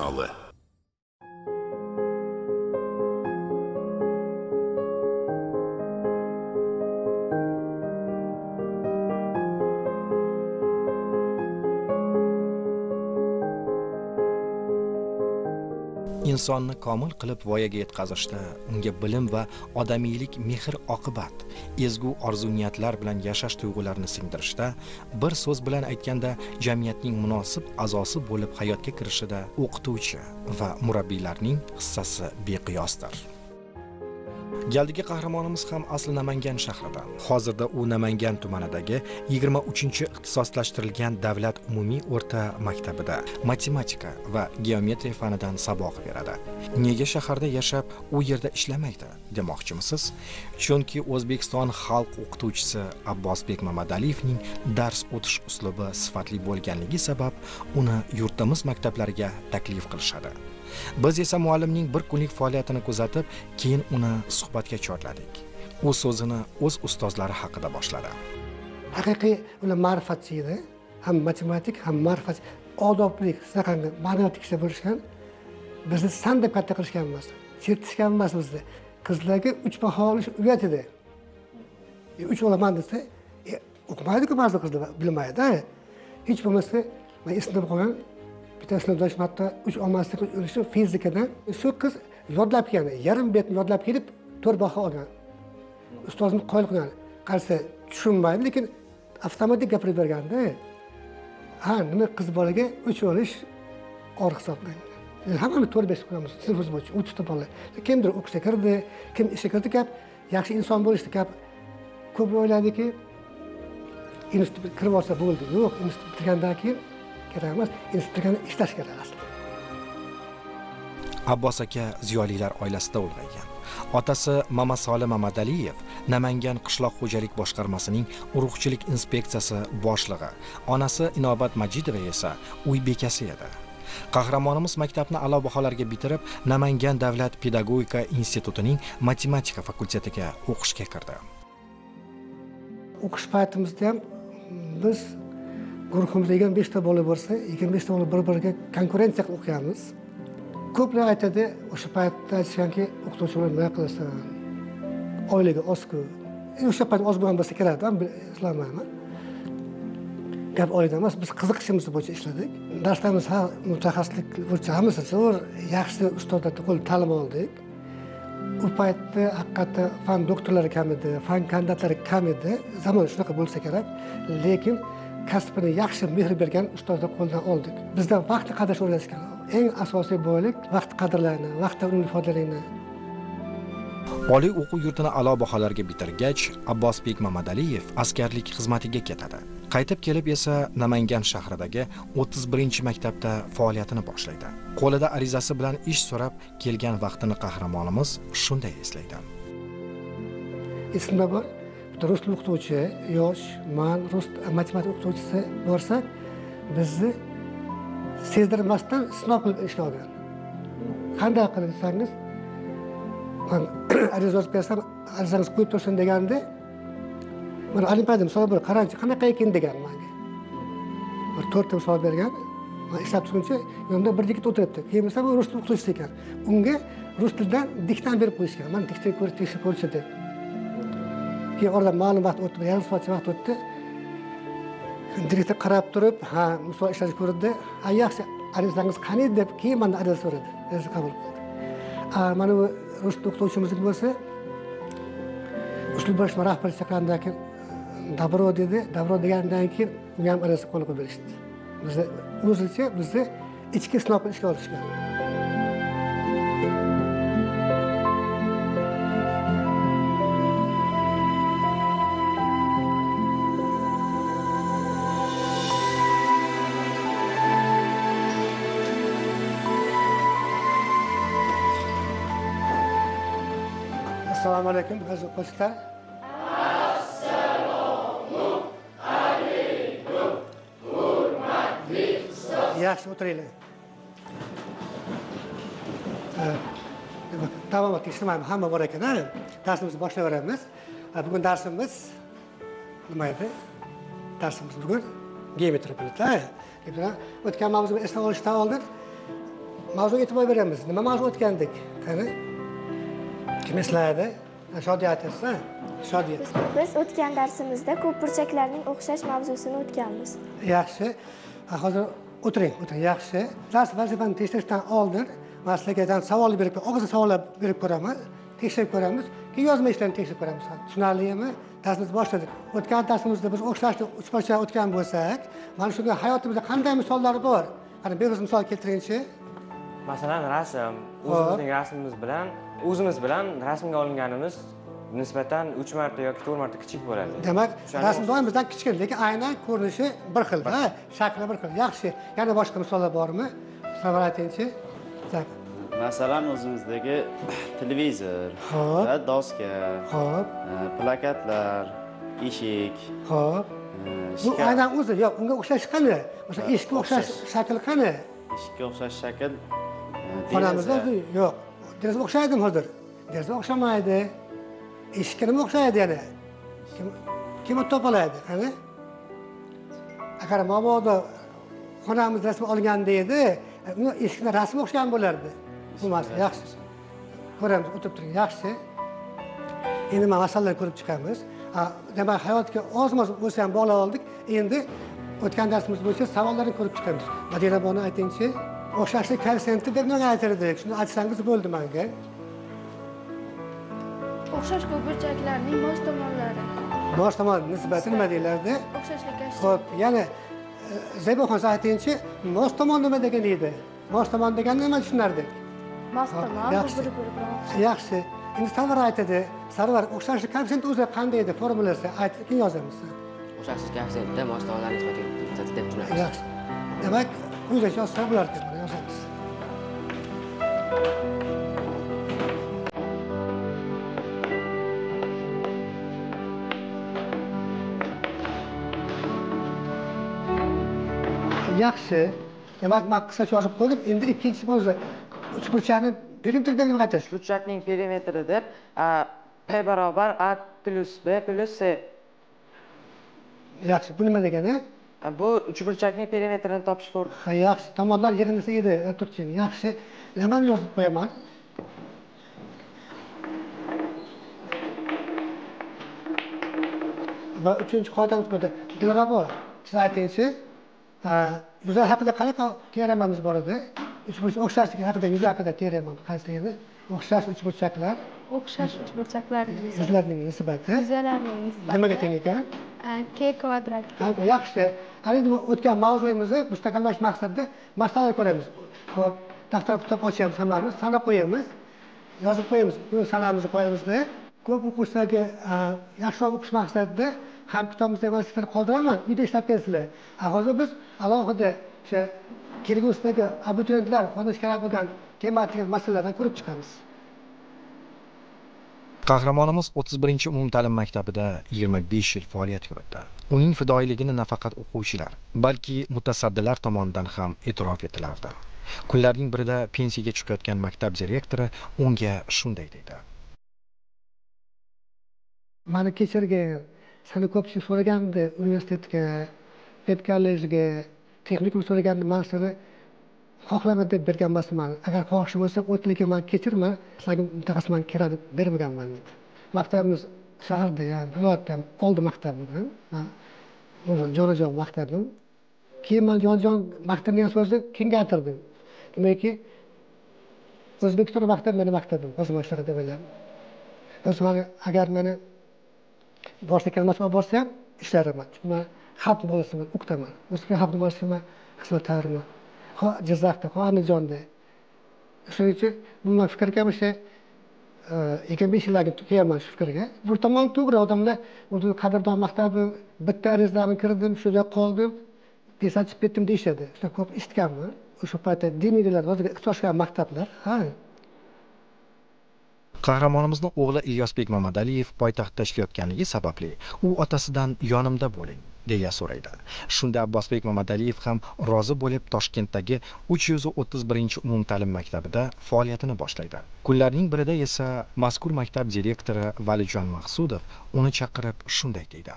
kanali. Insonni komil qilib voyaga yetkazishda, unga bilim va odamiylik mehr oqibat, ezgu orzu-niyatlar bilan yashash tuyg'ularini singdirishda, bir so'z bilan aytganda, jamiyatning munosib a'zosi bo'lib hayotga kirishida o'qituvchi va murabbiylarning hissasi beqiyosdir. Galdagi qahramonimiz ham asli Namangan shahridan. Hozirda u Namangan tumanidagi 23-ixtisoslashtirilgan davlat umumiy o'rta maktabida matematika va geometriya fanidan saboq beradi. Nega shaharda yashab, u yerda ishlamaydi, demoqchimisiz? Chunki O'zbekiston xalq o'qituvchisi Abbosbek Mamadaliyevning dars o'tish uslubi sifatli bo'lganligi sabab uni yurtimiz maktablariga taklif qilishadi. Biz esa muallimning bir kunlik faoliyatini kuzatib, keyin uni suhbatga chorladik. U so'zini o'z ustozlari haqida boshladi. Haqiqiy ular ma'rifatchi edi, ham matematik, ham ma'rifat, odoblik, saqangi, ma'rifatli kishi bo'lishgan. Bizni san deb katta qilishgan emas, chertishgan emas bizni. Qizlarga 3 baho olish uyat edi. 3 olaman desa, o'qimaydi-ku ba'zi qizlar bilmaydi. Hech bo'lmasa, men esimda qolgan bitta sinfdoshim hatto 3 olmaslik o'lishi fizikadan shu qiz yodlab kelgan, yarim betni yodlab kelib 4 baho olgan. Ustozim qoyil qilgan. Qarasa tushunmaydi, lekin avtomatik gapirib berganda, ha, nima qiz bolaga 3 olish or hisoblangan. Hammamiz 4-5 qo'yamiz, sinfimiz bo'yicha 30 ta bola. Kimdir o'qishga kirdi, kim ishga kirdi gap, yaxshi inson bo'lishdi gap. Ko'p o'yladiki, institutga kirib olsa bo'ldi. Yo'q, institut bitirgandan keyin kerak emas, institutga ishlash kerak aslida. Abbos aka ziyolilar oilasida ulg'aygan. Otasi Mamasolim Mamadaliyev Namangan qishloq xo'jalik boshqarmasining urug'chilik inspeksiyasi boshlig'i. Onasi Inobat Majidova esa uy bekasi edi. Qahramonimiz maktabni a'lo baholarga bitirib, Namangan davlat pedagogika institutining matematika fakultetiga o'qishga kirdi. O'qish paytimizda ham biz guruhimizda 25 ta bola bo'lsa, 25 ta bola bir-biriga konkurensiya qilib o'qiyamiz. Ko'plar aytadi, o'sha paytda aytishganki, o'qituvchilar nima qilasan? Oilaga oz-ku. O'sha payt oz bo'lgan bo'lsa kerak, men islamayman. Gap oilada emas, biz qiziqishimiz bo'yicha ishladik. Darslarimiz mutaxassislik bo'yicha hammasi zo'r, yaxshi ustozlardan qo'l ta'lim oldik. U paytda haqiqatda fan doktorlari kam edi, fan kandidatlari kam edi. Zamon shunaqa bo'lsa kerak, lekin kasbini yaxshi mehr bergan ustozlar qo'ldan oldik. Bizdan vaqtni qadrlash o'rgatishgan. Eng asosiy boylik vaqt qadrlayni, vaqtdan unumli foydalanishni. Oliy o'quv yurtini a'lo baholarga bitirgach, Abbosbek Mamadaliyev askarlik xizmatiga ketadi. Qaytib kelib esa Namangan shahridagi 31-maktabda faoliyatini boshlaydi. Qo'lida arizasi bilan ish so'rab kelgan vaqtini qahramonimiz shunday eslaydi. Esimda bor, rus tili o'qituvchi, yosh, men rus matematika o'qituvchisi borsak, bizni sezdirmasdan sinov qilib ishga olgan. Qanday qilib desangiz, men ariza yozib bersam, arizangizni qo'yib tursin deganda, men olimpiada misol bir qarangchi, qanaqa ekan degan menga. Bir 4 ta misol bergan. Men ishlab chiqguncha yonimda bir yigit o'tiribdi. Keyin esa u rus tili o'qituvchisi ekan. Unga rus tilidan diktan berib qo'yishgan. Men diktan ko'rib tekshirib ko'rishdi. Keyin oradan ma'lum vaqt o'tdi, yarim soatcha vaqt o'tdi. Direktor qarab turib, ha, misol ishlashni ko'rdi. Ha, yaxshi, arizangiz qani deb keyin mendan ariza so'radi. Ariza qabul qildi. Mana bu rus tili o'qituvchimizniki bo'lsa, uslub boshqa rahbar chaqirgandan keyin Dabro dedi. Dabro degandan keyin unga ham ariza qo'l qo'yib berishdi. Bizni o'zicha bizni ichki sinov qilib ishga olishgan. Assalomu alaykum, aziz o'quvchilar. Yaxshi o'tiringlar. Tamom tekshirmayman, hamma bor ekan. Darsimizni boshlayveramiz. Bugun darsimiz nima edi? Darsimiz bugun geometriya bilan. O'tgan mavzuni eslab olishdan oldin mavzuga e'tibor beramiz. Nima mavzu o'tgandik? Qani? Kim eslaydi? Shodiyat esa, Shodiyat. Biz o'tgan darsimizda ko'pburchaklarning o'xshash mavzusini o'tganmiz. Yaxshi. Hozir o'tiring. Yaxshi. Dars vazifani tekshirishdan oldin men sizlarga savol berib, og'izda savollar berib ko'raman, tekshirib ko'ramiz. Keyin yozma ishlarni tekshirib ko'ramiz. Tushunarlimi? Darsimizni boshladik. O'tgan darsimizda biz o'xshashni 3 parcha o'tgan bo'lsak, mana shunga hayotimizda qanday misollar bor? Qani bir misol keltiringchi. Masalan, rasm. O'zimiz bilan rasmga olinganimiz nisbatan 3 marta yoki 4 marta kichik bo'ladi. Demak, rasm doim bizdan kichkina, lekin aynan ko'rinishi bir xil, shakli bir xil. Yaxshi. Yana boshqa misollar bormi? Savol aytingchi. Masalan, o'zimizdagi televizor, doska, plakatlar, eshik. Xo'p. Bu aynan o'zi, yo'q, unga o'xshash qani? O'sha eshikka o'xshash shakl qani? Eshikka o'xshash shakl. Xonamizda o'zi yo'q. Deraza o'xshaydimi hozir? Deraza o'xshamaydi. Eshikka nima o'xshaydi yana? Kim topalaydi, qani? Agar mabodo xonamiz rasmi olganda edi, uni eshikning rasmi o'xshagan bo'lardi. Bo'lmasa, yaxshi. Ko'ramiz, o'tib turing, yaxshi. Endi mana masalalarni ko'rib chiqamiz. Demak, hayotga oz-moz bo'lsa ham bog'lab oldik. Endi o'tgan darsimiz bo'yicha savollarni ko'rib chiqamiz. Madina buni aytingchi. O'xshashlik koeffitsiyenti deb nima aytirdik? Shuni aytsangiz bo'ldi menga. O'xshash ko'pburchaklarning mos tomonlari. Mos tomon nisbati nima deyiladi? O'xshashlik koeffitsiyenti. Xo'p, yana Zayboxon aytingchi, mos tomon nima degan edi? Mos tomon degani nima tushunardik? Mos tomon bir-biriga. Yaxshi. Endi Sarvar aytadi. Sarvar, o'xshashlik koeffitsiyenti o'zi qanday edi? Formulasi aytib, keyin yozamiz. O'xshashlik koeffitsiyenti mos tomonlarning nisbati deb tushunamiz. Yaxshi. Demak, quyida yozsa bo'lar deb yozamiz. Yaxshi. Demak, men qisqacha yozib qo'ydim. Endi ikkinchi mavzu. Uchburchakning perimetriga nima aytasiz? Uchburchakning perimetri deb P barobar A plus B plus C. Yaxshi. Bu nima degani? Bu uchburchakning perimetrini topish to'g'ri. Yaxshi. Tomonlar yerini edi, turchining. Yaxshi. Nima yozib qo'yaman? Va uchinchi qoidamiz bo'ldi. Dilrabo, siz aytingchi. Yuzlar haqida qanaqa teoremamiz bor edi? Uchburchak o'xshashlik haqida yuzlar haqida teorema qaysi edi? O'xshash uchburchaklar. O'xshash uchburchaklarning Yuzlarning nisbati. yuzlarning nisbati. Nimaga teng ekan? K kvadrat. Yaxshi. Endi o'tgan mavzuyimizni mustaqallash maqsadida masala ko'ramiz. Xo'p, daftar kitob ochamiz hammamiz, sanab qo'yamiz. Yozib qo'yamiz. Bu sanamizni qo'yamizda. Ko'p o'quvchilarga yaxshiroq o'qish maqsadida ham kitobimizda vazifani qoldiraman, uyda ishlab kelsizlar. Hozir biz alohida o'sha kelgusidagi abituriyentlar foydalanish kerak bo'lgan tematik masalalardan ko'rib chiqamiz. Qahramonimiz 31 umumta'lim maktabida 25 yil faoliyat yuritdi. Uning fidoyiligini nafaqat o'quvchilar, balki mutasaddilar tomonidan ham e'tirof etilardi. Kunlarning birida pensiyaga chiqayotgan maktab direktori unga shunday dedi: Meni kechirgin, seni ko'pchilik so'ragandi universitetga, kollejga, texnikum so'ragandi, men seni xohlaman deb bergan emasman. Agar xohish bo'lsa, o'tlikka men kechirma, sizlarga mutaxassis men kerak deb bermaganman dedi. Maktabimiz shaharda, ya'ni viloyatda oldi maktabimiz. Jonajon maktabim. Keyin men Jonajon maktabining so'zni kengaytirdim. Demakki, O'zbekiston maktabi meni maktabim, o'zim yoshlar deb o'yladim. O'zim agar meni boshqa kelmas bo'lsa ham ishlaraman. Men xalq bolasini o'qitaman. O'zbek xalq bolasini xizmat tayyorman. Jizzaxda, Andijonda. Shuning uchun bu fikrga o'sha 25 yillarga kelman shu fikrga. Bu tomon to'g'ri, odamlar o'zi qadrdon maktabim, bitta arizamni kirdim, shu yerda qoldim, pesachib ketdim deyishadi. Shunday ko'p eshitganman. O'sha paytda diniylar, o'ziga ixtisoslashgan maktablar. Qahramonimizning o'g'li Ilyosbek Mamadaliyev poytaxtda ishlayotganligi sababli u otasidan yonimda bo'ling deya so'raydi. Shunda Abbosbek Mamadaliyev ham rozi bo'lib Toshkentdagi 331 umumta'lim maktabida faoliyatini boshlaydi. Kunlarning birida esa mazkur maktab direktori Valijon Maqsudov uni chaqirib shunday deydi: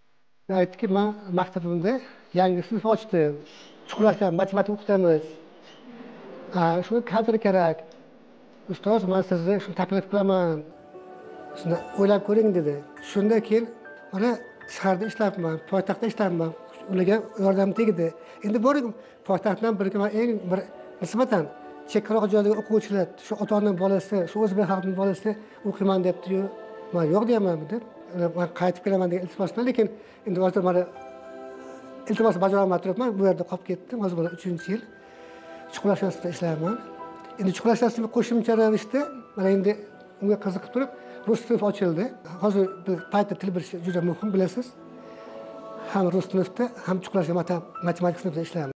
Aytdiki, men maktabimda yangi sinf ochdim. Chuqurlashgan matematika o'qitamiz. Shu kadr kerak. Ustoz, men sizni shu taklif qilaman. Shuni o'ylab ko'ring dedi. Shundan keyin mana shaharda ishlayapman, poytaxtda ishlayapman. Ularga yordam tegdi. Endi boring poytaxtdan bir nisbatan chekkaroq joydagi o'quvchilar, shu ota-onaning bolasi, shu o'zbek xalqining bolasi o'qiyman debdi-yu, men yo'q deyman deb, men qaytib kelaman degan iltimos bilan, lekin endi hozir mana iltimos bajarolmay turibman, bu yerda qolib ketdim. Hozir mana 3-yil Chuqurlash institutida ishlayapman. Endi Chuqurlash institutida qo'shimcha ravishda mana endi unga qiziqib turib rus sinfi ochildi. Hozir bir paytda til bilish juda muhim, bilasiz. Ham rus sinfida, ham Chuqurlash matematika sinfida ishlayapman.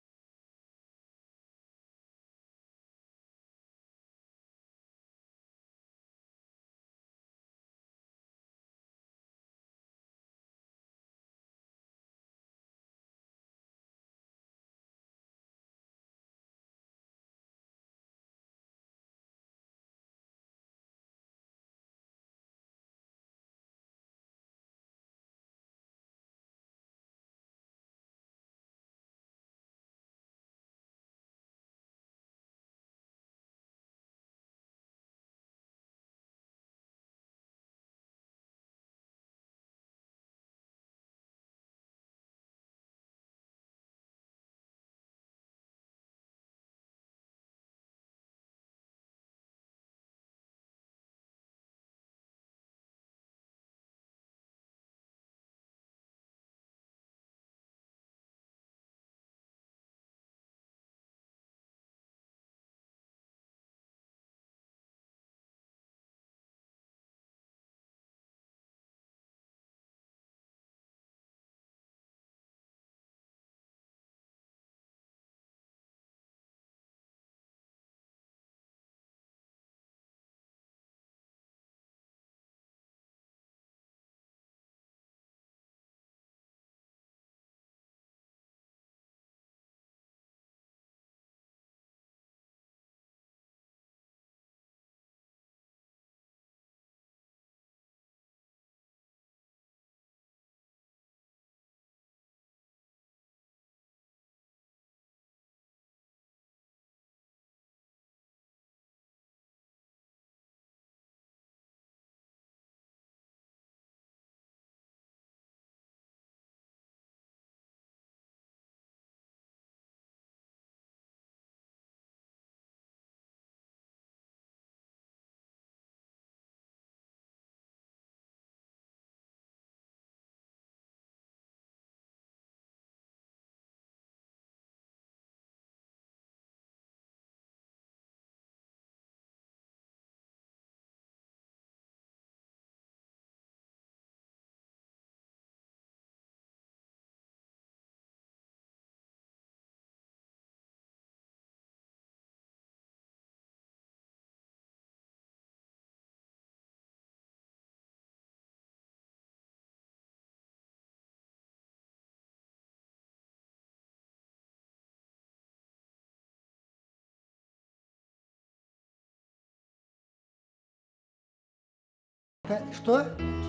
Что?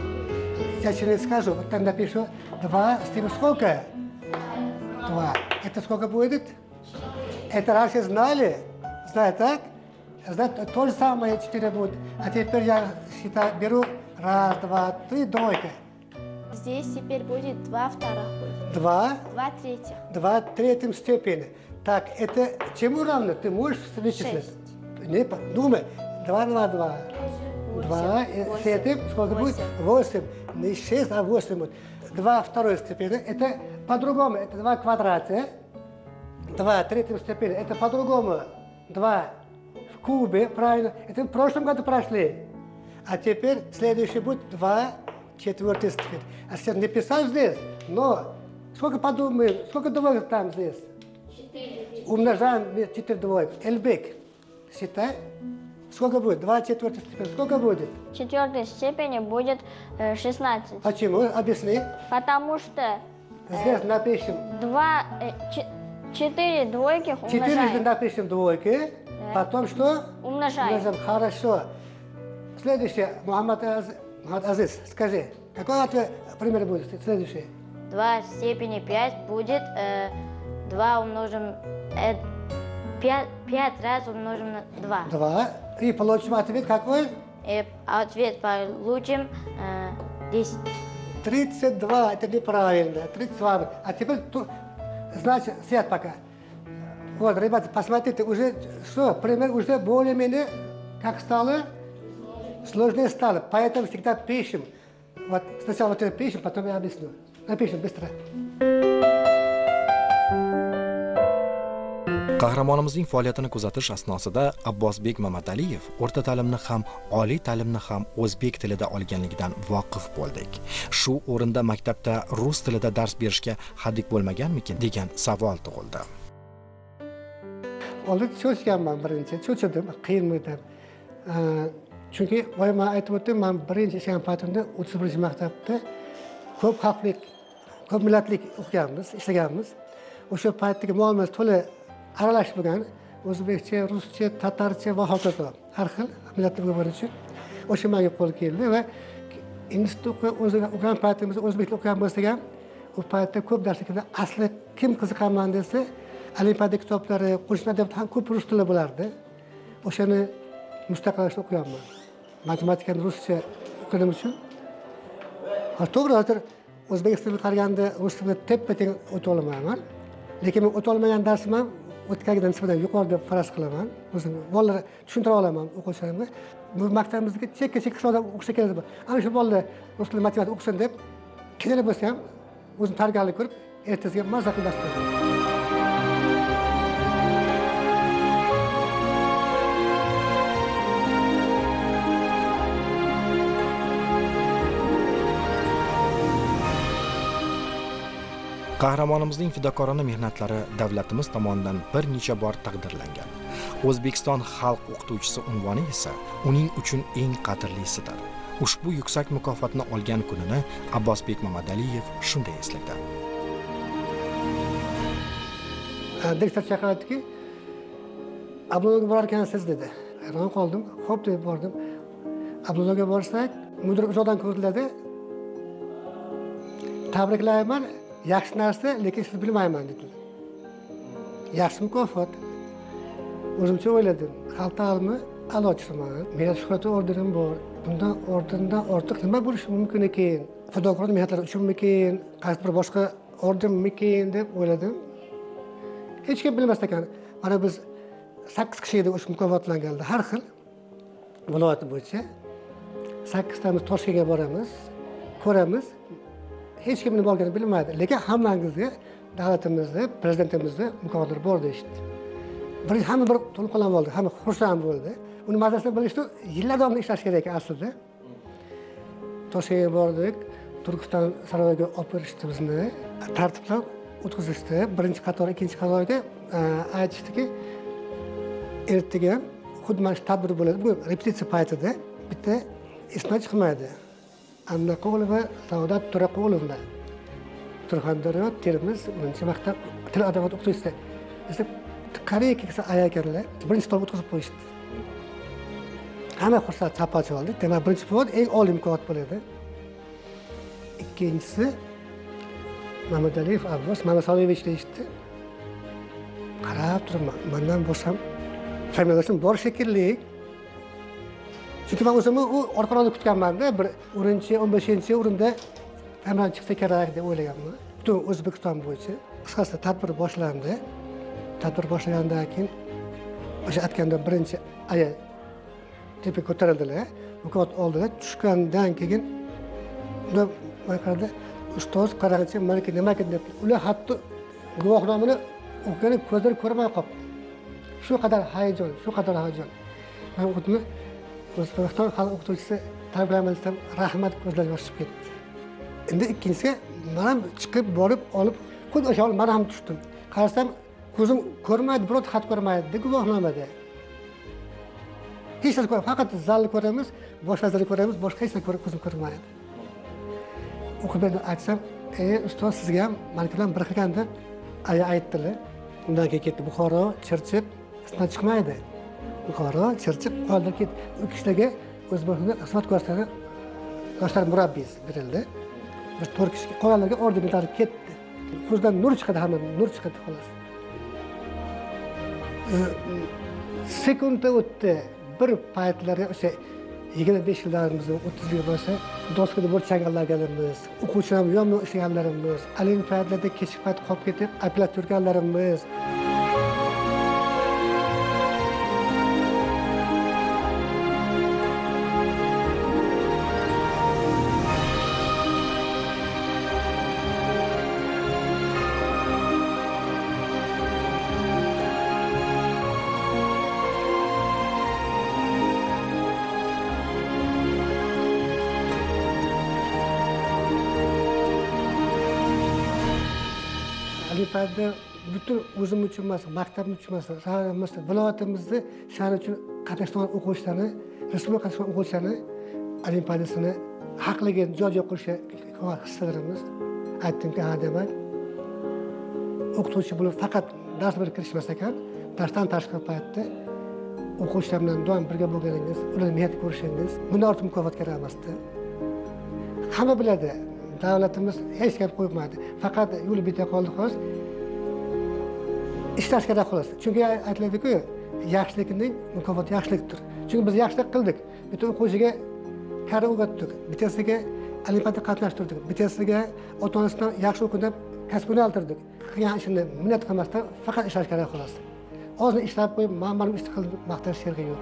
Я через скажу, вот там напишу 2, с тем сколько? 2. Это сколько будет? Это раньше знали? Знают, так? Знают, то же самое 4 будет. А теперь я считаю, беру 1, 2, 3, двойка. Здесь теперь будет 2 вторых будет. 2? 2 третьих. 2 третьем степени. Так, это чему равно? Ты можешь вычислить? 6. Не, думай. 2 на 2. 2, с этим сколько будет? 8. Не 6, а 8 будет. 2 второй степени, это по-другому, это 2 квадрата. 2 третьем степени, это по-другому. 2 в кубе, правильно. Это в прошлом году прошли. А теперь следующий будет 2 четвертый степень. А сейчас не писал здесь, но сколько подумаем, сколько двоек там здесь? 4. Умножаем 4 двоек. Эльбек, считай. Сколько будет? 2 четвертых степени. Сколько будет? В четвертой степени будет 16. Почему? Объясни. Потому что Здесь напишем. 4 двойки 4 умножаем. напишем двойки. Потом что? Умножаем. Хорошо. Следующее. Мухаммад Азиз, скажи. Какой ответ, пример будет? Следующий. 2 в степени 5 будет 2 умножим 5 раз умножим на 2. 2. И получим ответ какой? И ответ получим 10. 32. Это неправильно. 32. А теперь, значит, сядь пока. Вот, ребята, посмотрите, уже что, пример уже более-менее как стало? Сложнее стало. Поэтому всегда пишем. Вот сначала вот это пишем, потом я объясню. Напишем быстро. Qahramonimizning faoliyatini kuzatish asnosida Abbosbek Mamadaliyev o'rta ta'limni ham, oliy ta'limni ham o'zbek tilida olganligidan voqif bo'ldik. Shu o'rinda maktabda rus tilida dars berishga haddik bo'lmaganmikin degan savol tug'ildi. Oldin cho'chganman birinchi, cho'chidim, qiyinmi deb. Chunki boya men aytib o'tdim, men birinchi ishlagan paytimda 31-maktabda ko'p xalqlik, ko'p millatlik o'qiganmiz, ishlaganmiz. O'sha paytdagi muomala to'la aralashib bo'lgan, o'zbekcha, ruscha, tatarcha va hokazo. Har xil millatlarga bor uchun o'sha menga qo'l keldi va institutda o'qigan paytimizda o'zbek tilida o'qigan bo'lsak ham, u paytda ko'p darsliklarda asli kim qiziqaman desa, olimpiada kitoblari, qo'shni adabiyot ham ko'p rus tilida bo'lardi. O'shani mustaqillashda o'qiganman. Matematikani ruscha o'qiganim uchun. To'g'ri, hozir O'zbekistonga qaraganda rus tilida teppa-teng o'ta olmayman. Lekin men o'ta olmagan darsim ham o'tgangidan nisbatan yuqori deb faraz qilaman. O'zim bolalar tushuntira olaman o'quvchilarimga. Bu maktabimizga chekka-chekka qismda o'qishga keladi. Ana shu bolalar rus tili matematika o'qisin deb qiynalib bo'lsa ham o'zim tayyorgarlik ko'rib, ertasiga mazza qilib dars beraman. Qahramonimizning fidokorona mehnatlari davlatimiz tomonidan bir necha bor taqdirlangan. O'zbekiston xalq o'qituvchisi unvoni esa uning uchun eng qadrlisidir. Ushbu yuksak mukofotni olgan kunini Abbosbek Mamadaliyev shunday esladi. Direktor chaqiribdiki, Abdullaga borar ekansiz dedi. Hayron qoldim. Xo'p deb bordim. Abdullaga borsak, mudir uzoqdan ko'riladi. Tabriklayman. Yaxshi narsa, lekin siz bilmayman dedilar. Yaxshi mukofot. O'zimcha o'yladim. Xalq ta'limi a'lochisiman. Mehnat shuhrati ordenim bor. Bundan ordendan ortiq nima bo'lishi mumkin ekan? Fidokorona mehnatlari uchunmikin, qaysi bir boshqa ordenmikin deb o'yladim. Hech kim bilmas ekan. Mana biz 8 kishi edi o'sha mukofotlanganda, har xil viloyat bo'yicha 8 tamiz Toshkentga boramiz, ko'ramiz. Hech kim nima bo'lganini bilmaydi, lekin hammangizga davlatimizda, prezidentimizda mukofotlar bor deyishdi. Hamma bir to'lqinlanib bo'ldi, hamma xursand bo'ldi. Uni mazasini bilishdi, yillar davomida ishlash kerak aslida. Toshkentga bordik, Turkiston saroyiga olib berishdi bizni, tartiblab o'tkazishdi. Birinchi qator, ikkinchi qatorga aytishdiki, ertaga xuddi mana shu tadbir bo'ladi. Bu repetitsiya paytida bitta ismi chiqmaydi. Anna Qulova, Saodat Turaqulova. Surxondaryo, Termiz, 1-maktab til adabiyot o'qituvchisi. Biz Koreya kelsa ayakarlar, birinchi to'p o'tkazib qo'yishdi. Hamma xursand chapach oldi. Demak, birinchi mukofot eng oliy mukofot bo'ladi. Ikkinchisi Mamadaliyev Abbos Mamasolovich deyishdi. Qarab turibman, mendan bo'lsam familiyasi bor shekilli. Chunki men o'zimni u orqaroqda kutganman-da, bir 15-o'rinda familiya chiqsa kerak deb o'ylaganman. Butun O'zbekiston bo'yicha qisqasi tadbir boshlandi. Tadbir boshlagandan keyin o'sha aytganda birinchi aya tepa ko'tarildilar, mukofot oldilar. Tushgandan keyin unda qaradi, ustoz qarag'ichi meniki nima ekan deb. Ular hatto guvohnomani o'qigani ko'zlari ko'rmay qoldi. Shu qadar hayajon, shu qadar hayajon. Men o'tni O'zbekiston xalq o'qituvchisi tarbiyalaman desam, rahmat ko'zlar yoshib ketdi. Endi ikkinchisiga men ham chiqib borib olib, xuddi o'sha men ham tushdim. Qarasam, ko'zim ko'rmaydi, biror xat ko'rmaydi guvohnomada. Hech narsa ko'rmaydi, faqat zalni ko'ramiz, boshqa zalni ko'ramiz, boshqa hech narsa ko'zim ko'rmaydi. O'qib berdim, aytsam, ustoz sizga ham meniki bilan bir xilgan deb aytdilar. Undan keyin ketdi Buxoro, Chirchiq, ismi chiqmaydi. Buxoro, Chirchiq, qoldi ketdi. U kishilarga O'zbekistonda xizmat ko'rsatgan yoshlar murabbiysi berildi. Bir 4 kishiga qolganlarga orden berib ketdi. Ko'zdan nur chiqadi, hamma nur chiqadi xolos. sekundda o'tdi. Bir paytlari o'sha 25 yillarimizni 30 yil bo'lsa, doskada bir changallarganlarimiz, o'quvchilar yomon ishlaganlarimiz, olimpiadalarda kechki payt qolib ketib, aplat yurganlarimiz. Olimpiada butun o'zim uchun emas, maktabim uchun emas, rayotimizda, viloyatimizda shuning uchun qatnashgan o'quvchilarni, respublika qatnashgan o'quvchilarni olimpiadasini haqligini joy qo'yishga hissalarimiz. Aytdimki, ha demak, o'qituvchi bo'lib faqat dars berib kirishmas ekan, darsdan tashqari paytda o'quvchilar bilan doim birga bo'lganingiz, ularni mehnat ko'rishingiz, bundan ortiq mukofot kerak emasdi. Hamma biladi. Davlatimiz hech gap qo'ymaydi. Faqat yo'l bitta qoldi xolos. Ishlash kerak xolos. Chunki aytiladi-ku, yaxshilikning mukofoti yaxshilikdir. Chunki biz yaxshilik qildik. Bitta o'quvchiga kari o'rgatdik. Bittasiga olimpiada qatnashtirdik. Bittasiga ota-onasidan yaxshi o'qib deb kasbini oltirdik. Qilgan ishini minnat qilmasdan faqat ishlash kerak xolos. Ozgina ishlab qo'yib, ma'lum ish qilib maqtash kerak yo'q.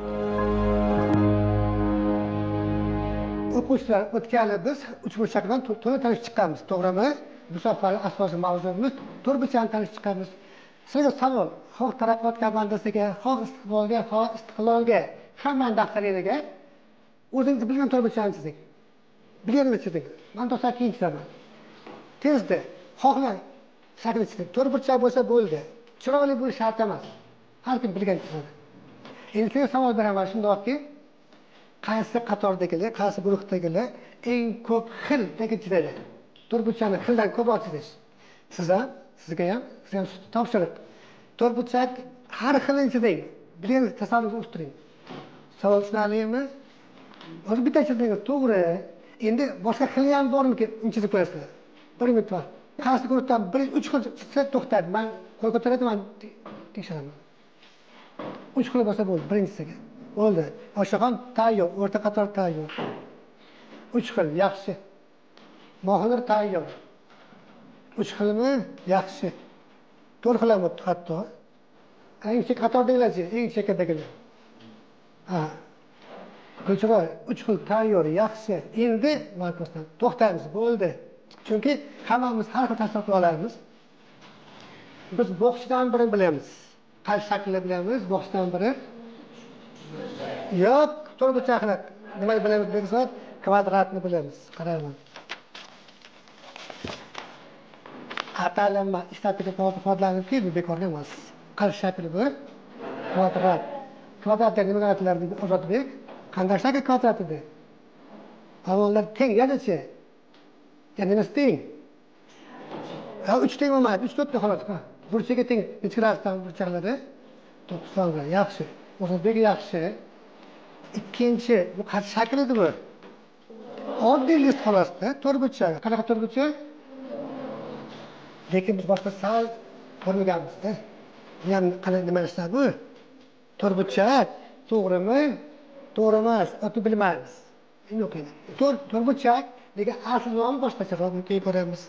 O'quvchilar o'tgani biz uchburchakdan to'liq tanishib chiqqanmiz, to'g'rimi? Bu safar asosiy mavzuimiz to'rtburchakni tanishib chiqqanmiz. Sizga savol, xoh taraqqiyot komandasiga, xoh istiqbolga, xoh istiqlolga, hammaning daftariga o'zingiz bilgan to'rtburchakni chizing. Bilganini chizing. Men to'sa keyin chizaman. Tezda xohlar shaklni chizing. To'rtburchak bo'lsa bo'ldi. Chiroyli bo'lishi shart emas. Har kim bilgan chizadi. Endi sizga savol beraman shundoqki, qaysi qatordagilar, qaysi guruhdagilar eng ko'p xil chizadi. To'rtburchakni xildan ko'p chizish. Sizga ham topshiriq. To'rtburchak har xilini chizing. Bilgan tasavvurni o'stiring. Savol tushunarlimi? O'zi bitta chizing, to'g'ri. Endi boshqa xili ham bormi chizib qo'yasizlar. 1 minut vaqt. Qaysi guruhdan 3 xil chizsa to'xtadi. Men qo'l ko'taraman, tekshiraman. 3 xil bo'lsa bo'ldi, birinchisiga. Bo'ldi. Oshxon tayyor, o'rta qator tayyor. 3 xil yaxshi. Mohir tayyor. 3 xilmi? Yaxshi. 4 xil ham o'tdi hatto. Eng chek qatordagilarchi, eng chekkadagilar. Ha. Ko'chroy 3 xil tayyor, yaxshi. Endi markasdan to'xtaymiz, bo'ldi. Chunki hammamiz har xil tasavvur qila olamiz. Biz bokschidan biri bilamiz. Qaysi shaklni bilamiz, bokschidan biri. Yo'q, to'rtburchakni nima bilamiz desa, kvadratni bilamiz. Qarayman. Atalma ishlatib qo'yganlarniki bu bekorga emas. Qaysi shakli bu? Kvadrat. Kvadratga nima aytilardi Ozodbek? Qanday shakl kvadrat edi? Avvallar teng yadichi. Ya'ni nima teng? Ha, 3 teng emas, 3 4 xolos. Burchaga teng, ichkarasidan burchaklari 90 ga yaxshi. Ozodbek yaxshi. Ikkinchi bu qaysi shakl edi bu? Oddiy list xolos-da, to'rtburchak. Qanaqa to'rtburchak? Lekin biz boshqa sal ko'rmaganmiz-da. Bu ham qanday nima narsa bu? To'rtburchak, to'g'rimi? To'g'ri emas, o'tib bilmaymiz. Yo'q endi. To'rtburchak, lekin asl nomi boshqacharoq keyin ko'ramiz.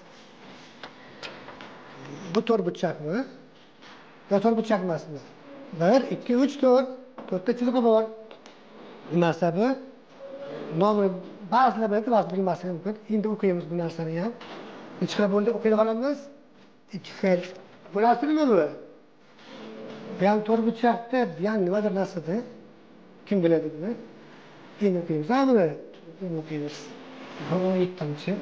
Bu to'rtburchakmi? Yo, to'rtburchak emasmi? 1 2 3 4. 4ta chizig'i bor. Nimasi bu? Nomi ba'zilar biladi, ba'zilar bilmasligi mumkin. Endi o'qiymiz bu narsani ham. Uch xil bo'ldi, o'qiy olamiz. 2 xil. Bu narsa nima bu? Bu ham to'rtburchakda, bu ham nimadir narsada. Kim biladi buni? Endi o'qiymiz. Ha, buni o'qiymiz. Bu ikkinchi.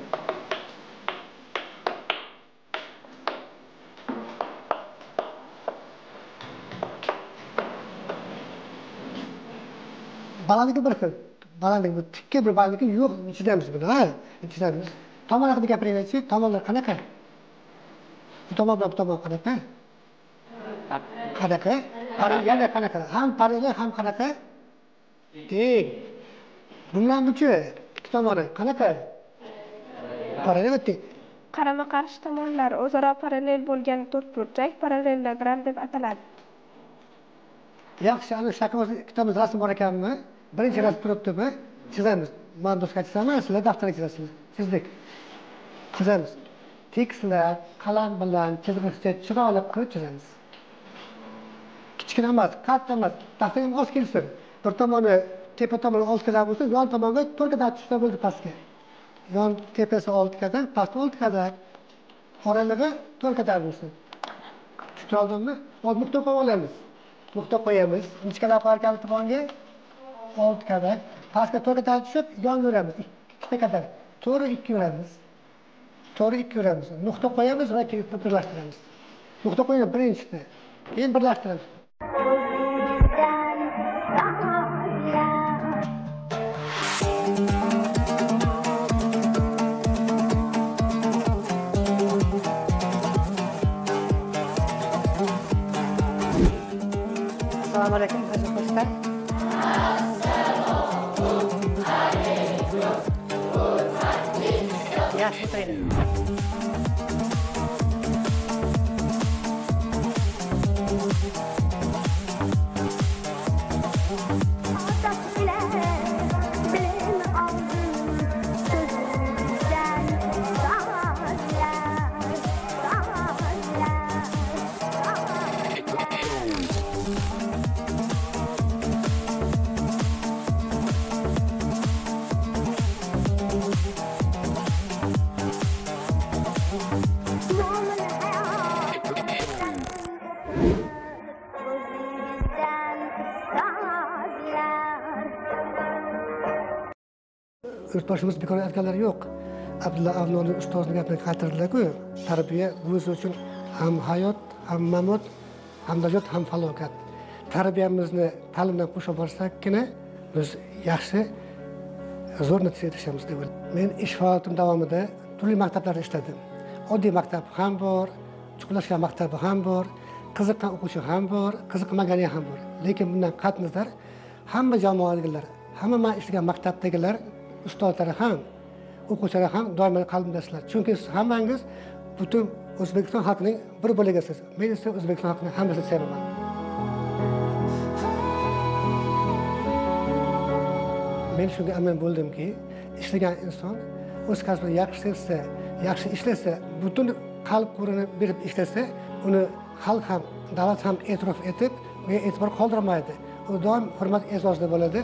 Balandligi bir xil. Balandligi bu tikka bir balandligi yo'q, chizamiz buni, ha? Chizamiz. Tomon haqida gapiringchi, tomonlar qanaqa? Bu tomon bilan bu tomon qanaqa? Qanaqa? Yana qanaqa? Ham parallel, ham qanaqa? Teng. Bundan buchi, ikki tomoni qanaqa? Parallel teng. Qarama-qarshi tomonlar o'zaro parallel bo'lgan to'rtburchak parallelogram deb ataladi. yaxshi ana shakamiz kitobimizda rasm bor ekanmi? Birinchi rasm turibdimi? Chizamiz. Men do'stga chizaman, sizlar daftarga chizasizlar. Chizdik. Chizamiz. Tekstlar qalam bilan chizgichda chiroyli qilib chizamiz. Kichkina emas, katta emas. Daftarga oz kelsin. Bir tomoni tepa tomoni 6 kadar bo'lsa, yon tomonga 4 kadar tushsa bo'ldi pastga. Yon tepasi 6 kadar, past 6 kadar. Oralig'i 4 kadar bo'lsin. Tushundingmi? Hozir nuqta qo'yib olamiz. Nuqta qo'yamiz. Inchkalar qo'yarkanmiz tomonga 6 kadar. Pastga 4 kadar tushib, yon yuramiz. 2 kadar. To'g'ri 2 yuramiz. To'g'ri 2 yuramiz. Nuqta qo'yamiz va keyin birlashtiramiz. Nuqta qo'yamiz birinchisi. Keyin birlashtiramiz. Assalomu alaykum, aziz do'stlar. Yaxshi o'tiring. Yurtboshimiz bekor aytganlar yo'q. Abdulla Avloniy ustozning gapini qaytardilar-ku. Tarbiya o'zi uchun ham hayot, ham mamot, ham najot, ham falokat. Tarbiyamizni ta'limdan qo'shib borsakkina biz yaxshi zo'r natija erishamiz deb o'ylayman. Men ish faoliyatim davomida turli maktablarda ishladim. Oddiy maktab ham bor, chuqurlashgan maktabi ham bor, qiziqqan o'quvchi ham bor, qiziqmagani ham bor. Lekin bundan qat'iy nazar hamma jamoaliklar, hamma men ishlagan maktabdagilar ustozlar ham, o'quvchilar ham doimo qalbimdasilar. Chunki siz hammangiz butun O'zbekiston xalqining bir bo'ligisiz. Men esa O'zbekiston xalqining hammasini sevaman. Men shunga amin bo'ldimki, ishlagan inson o'z kasbini yaxshi sevsa, yaxshi ishlasa, butun qalb qo'rini berib ishlasa, uni xalq ham, davlat ham e'tirof etib, unga e'tibor qoldirmaydi. U doim hurmat e'zozda bo'ladi.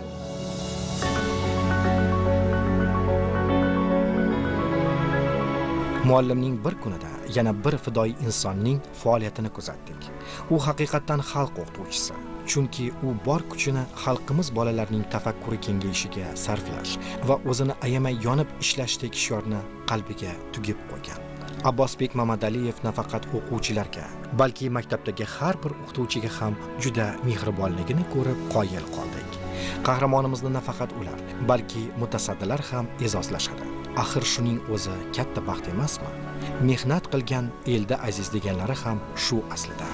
Muallimning bir kunida yana bir fidoyi insonning faoliyatini kuzatdik. U haqiqatan xalq o'qituvchisi. Chunki u bor kuchini xalqimiz bolalarining tafakkuri kengayishiga sarflash va o'zini ayamay yonib ishlashdek shiorni qalbiga tugib qo'ygan. Abbosbek Mamadaliyev nafaqat o'quvchilarga, balki maktabdagi har bir o'qituvchiga ham juda mehribonligini ko'rib qoyil qoldik. Qahramonimizni nafaqat ular, balki mutasaddilar ham e'zozlashadi. Axir shuning o'zi katta baxt emasmi? Mehnat qilgan elda aziz deganlari ham shu aslida.